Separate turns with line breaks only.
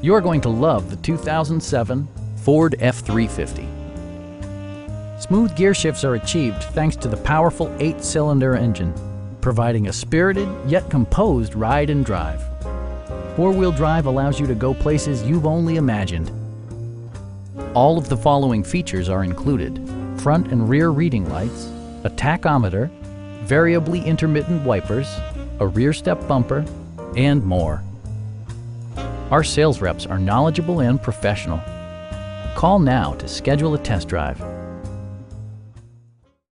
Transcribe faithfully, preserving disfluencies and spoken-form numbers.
You're going to love the two thousand seven Ford F three fifty. Smooth gear shifts are achieved thanks to the powerful eight-cylinder engine, providing a spirited yet composed ride and drive. Four-wheel drive allows you to go places you've only imagined. All of the following features are included: front and rear reading lights, a tachometer, variably intermittent wipers, a rear step bumper, and more. Our sales reps are knowledgeable and professional. Call now to schedule a test drive.